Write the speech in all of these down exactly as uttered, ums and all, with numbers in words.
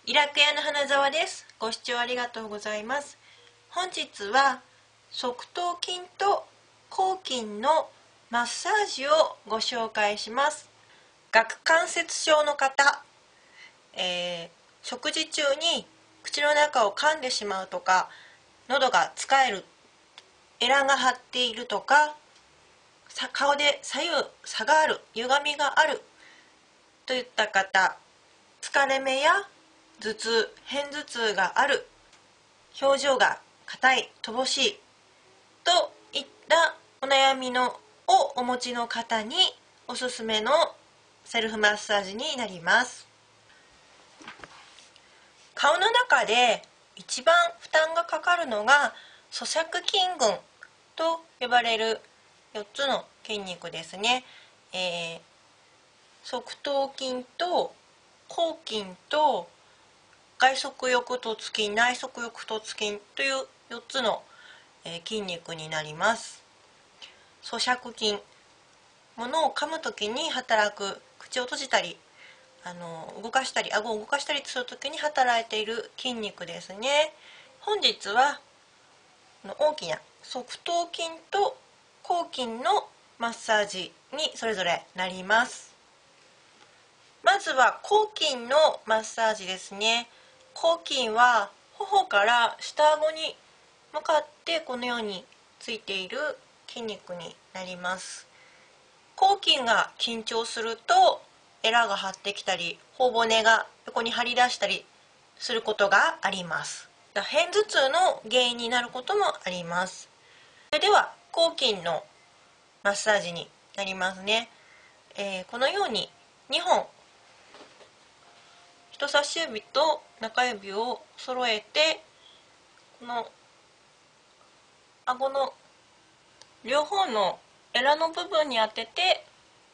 イラク屋の花澤です。ご視聴ありがとうございます。本日は側頭筋と後筋のマッサージをご紹介します。顎関節症の方、えー、食事中に口の中を噛んでしまうとか、喉がつかえる、エラが張っているとか、顔で左右差がある、歪みがあるといった方、疲れ目や頭痛、片頭痛がある、表情が硬い、乏しいといったお悩みのをお持ちの方におすすめのセルフマッサージになります。顔の中で一番負担がかかるのが咀嚼筋群と呼ばれるよっつの筋肉ですね。えー、側頭筋と後筋と外側翼突筋、内側翼突筋というよっつの筋肉になります。咀嚼筋、物を噛むときに働く、口を閉じたりあの動かしたり、顎を動かしたりするときに働いている筋肉ですね。本日は大きな側頭筋と後筋のマッサージにそれぞれなります。まずは後筋のマッサージですね。後筋は頬から下顎に向かってこのようについている筋肉になります。後筋が緊張するとエラが張ってきたり、頬骨が横に張り出したりすることがあります。片頭痛の原因になることもあります。それでは後筋のマッサージになりますね。えー、このようににほん、人差し指と中指を揃えて、この顎の両方のエラの部分に当てて、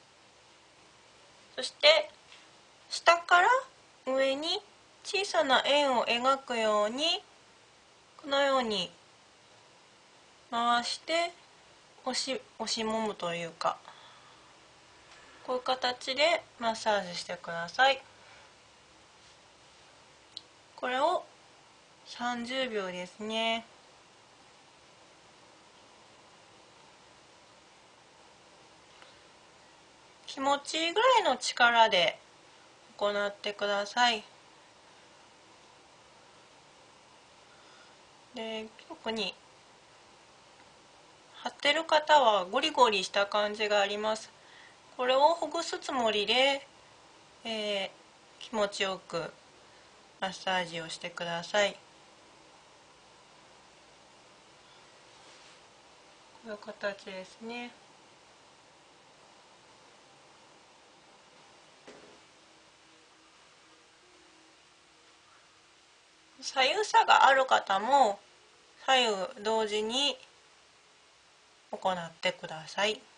そして下から上に小さな円を描くように、このように回して押し、押しもむというか、こういう形でマッサージしてください。これをさんじゅうびょうですね。気持ちいいぐらいの力で行ってください。で、特に張ってる方はゴリゴリした感じがあります。これをほぐすつもりで、えー、気持ちよくマッサージをしてください。こういう形ですね。左右差がある方も左右同時に行ってください。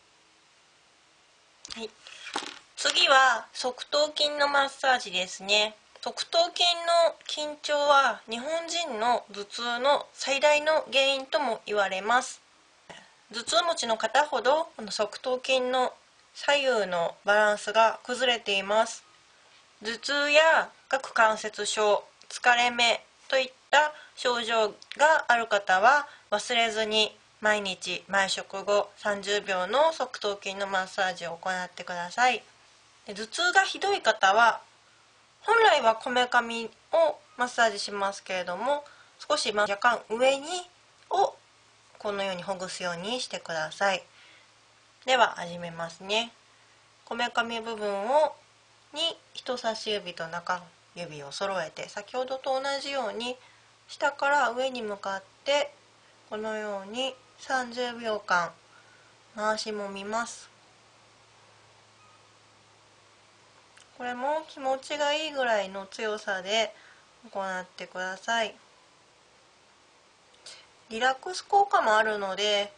はい、次は側頭筋のマッサージですね。側頭筋の緊張は日本人の頭痛の最大の原因とも言われます。頭痛持ちの方ほどこの側頭筋の左右のバランスが崩れています。頭痛や顎関節症、疲れ目といった症状がある方は忘れずに毎日毎食後さんじゅうびょうの側頭筋のマッサージを行ってください。頭痛がひどい方は本来はこめかみをマッサージしますけれども、少し若干上にをこのようにほぐすようにしてください。では始めますね。こめかみ部分をに人差し指と中指を揃えて、先ほどと同じように下から上に向かってこのようにさんじゅうびょうかん回しもみます。これも気持ちがいいぐらいの強さで行ってください。リラックス効果もあるので、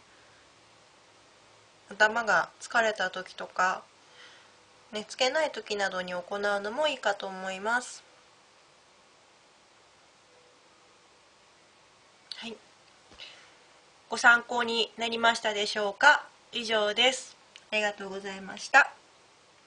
頭が疲れた時とか寝つけない時などに行うのもいいかと思います。はい、ご参考になりましたでしょうか。以上です。ありがとうございました。